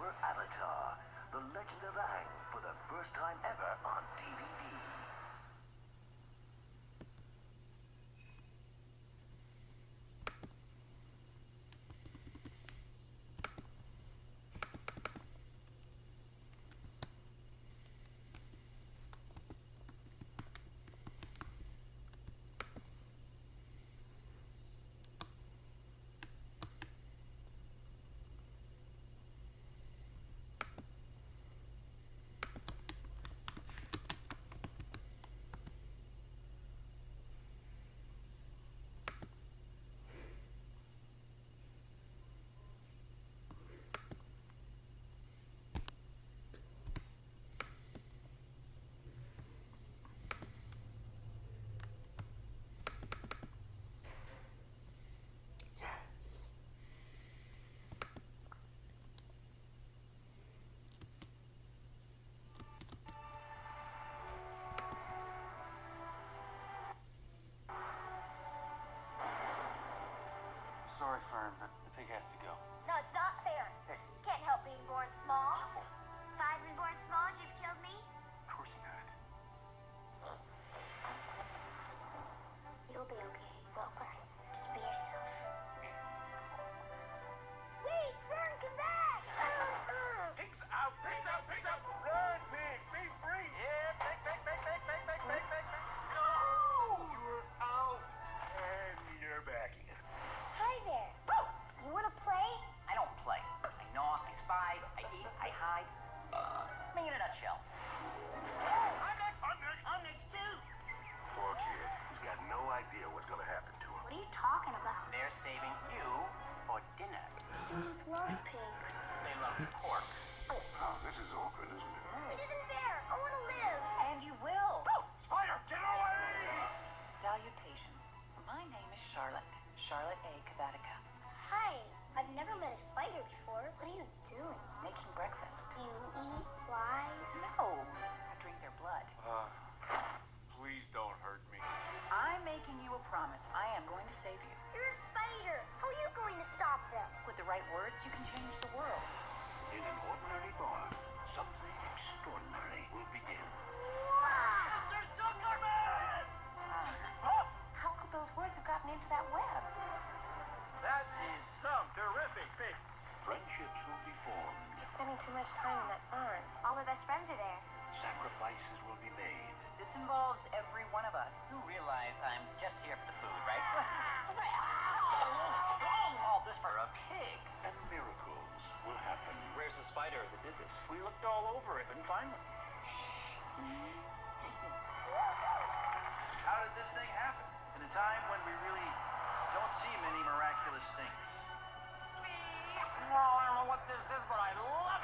horror Avatar, The Legend of Aang, for the first time ever on DVD. Sorry, Fern, but the pig has to go. No, it's not fair. Hey. Can't help being born small. If I'd been born small, you'd have killed me. Of course not. You'll be okay, Wilbur. Just be yourself. Wait, Fern, come back! Pigs out! Pigs out! Pigs out! Run, pig! Be free! Yeah, pig, pig, pig, pig, pig, pig, pig, pig, pig. No! You're out! And you're back in. Hi there. You want to play? I don't play. I knock, I spy, I eat, I hide. Me in a nutshell. I'm next! I'm next! I'm next too! Poor kid. He's got no idea what's gonna happen to him. What are you talking about? They're saving you for dinner. Pigs love pigs. They love pork. Oh, this is awkward, isn't it? It isn't fair. I want to live. And you will. Spider, get away! Salutations. My name is Charlotte. Charlotte A. Cavatica. Hi. I've never met a spider before. What are you doing? Making breakfast. Do you eat flies? No, I drink their blood. Please don't hurt me. I'm making you a promise. I am going to save you. You're a spider. How are you going to stop them? With the right words, you can change the world. In an ordinary bar, something extraordinary will begin. Mr. Zuckerman! How could those words have gotten into that web? That is some terrific thing. Friendships will be formed. He's spending too much time in that barn. All my best friends are there. Sacrifices will be made. This involves every one of us. You realize I'm just here for the food, right? All this for a pig. And miracles will happen. Where's the spider that did this? We looked all over it, couldn't find one. How did this thing happen? In a time when we really don't see many miraculous things. I don't know what this is, but I love